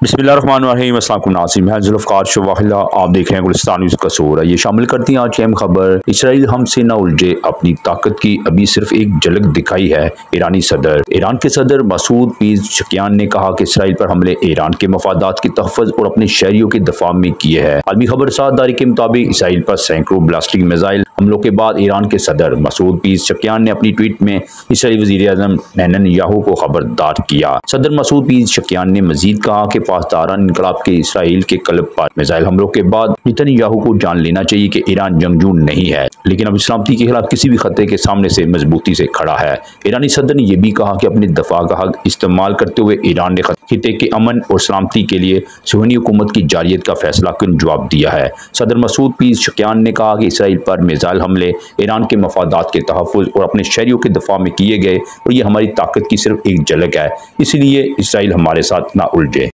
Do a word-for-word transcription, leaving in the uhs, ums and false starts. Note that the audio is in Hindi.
बिस्मिल्लाहिर्रहमानिर्रहीम। अस्सलाम नाज़रीन, मैं जुल्फ़कार शवाहिला, आप देख रहे हैं गुलिस्तान न्यूज़ का शोर है। ये शामिल करती हैं आज की अहम खबर। इसराइल हमसे न उलझे, अपनी ताकत की अभी सिर्फ एक झलक दिखाई है। ईरानी सदर ईरान के सदर मसूद पेज़ेशकियान ने कहा कि इसराइल पर हमले ईरान के मफादात के तहफ़्फ़ुज़ और अपने शहरियों के दफा में किए हैं। आलमी खबरसादारी के मुताबिक इसराइल पर सैकड़ों बैलिस्टिक मिसाइल हमलों के बाद ईरान के सदर मसूद पेज़ेशकियान ने अपनी ट्वीट में इसराइली वज़ीर-ए-आज़म नेतन्याहू को खबरदार किया। सदर मसूद पेज़ेशकियान ने मजीद कहा कि पासदारान इनकलाब के इसराइल के क्लब पर मिसाइल हमलों के बाद नेतन्याहू को जान लेना चाहिए कि ईरान जंगजू नहीं है, लेकिन अब सलामती के खिलाफ किसी भी खतरे के सामने से मजबूती से खड़ा है। ईरानी सदर ने यह भी कहा कि अपने दफा का हक इस्तेमाल करते हुए ईरान ने खिते के अमन और सलामती के लिए सुहनी हुकूमत की जारियत का फैसला कुन जवाब दिया है। सदर मसूद पेज़ेशकियान ने कहा कि इसराइल पर मिसाइल हमले ईरान के मफादात के तहफ़्फ़ुज़ और अपने शहरियों के दफा में किए गए और ये हमारी ताकत की सिर्फ एक झलक है, इसलिए इसराइल हमारे साथ ना उलझे।